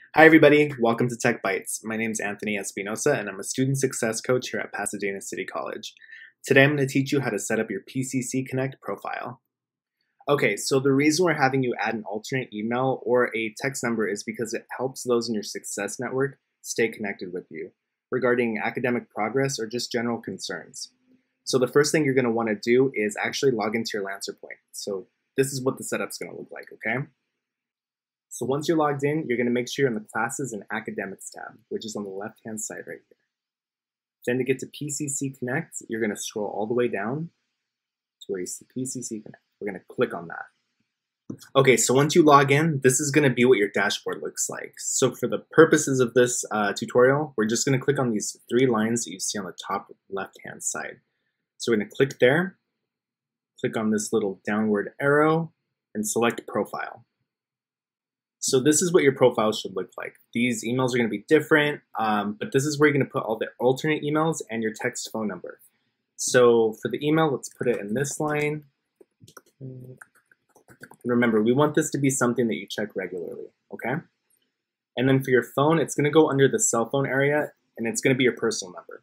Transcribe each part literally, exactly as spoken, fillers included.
Hi everybody, welcome to TechBytes. My name is Anthony Espinosa and I'm a student success coach here at Pasadena City College. Today I'm going to teach you how to set up your P C C Connect profile. Okay, so the reason we're having you add an alternate email or a text number is because it helps those in your success network stay connected with you regarding academic progress or just general concerns. So the first thing you're going to want to do is actually log into your Lancer point. So this is what the setup's going to look like, okay? So once you're logged in, you're going to make sure you're in the Classes and Academics tab, which is on the left-hand side right here. Then to get to P C C Connect, you're going to scroll all the way down to where you see P C C Connect. We're going to click on that. Okay, so once you log in, this is going to be what your dashboard looks like. So for the purposes of this uh, tutorial, we're just going to click on these three lines that you see on the top left-hand side. So we're going to click there, click on this little downward arrow, and select Profile. So this is what your profile should look like. These emails are going to be different, um, but this is where you're going to put all the alternate emails and your text phone number. So for the email, let's put it in this line. And remember, we want this to be something that you check regularly, okay? And then for your phone, it's going to go under the cell phone area, and it's going to be your personal number.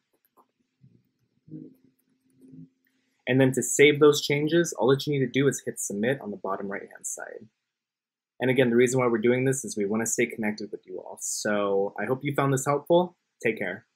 And then to save those changes, all that you need to do is hit Submit on the bottom right-hand side. And again, the reason why we're doing this is we want to stay connected with you all. So I hope you found this helpful. Take care.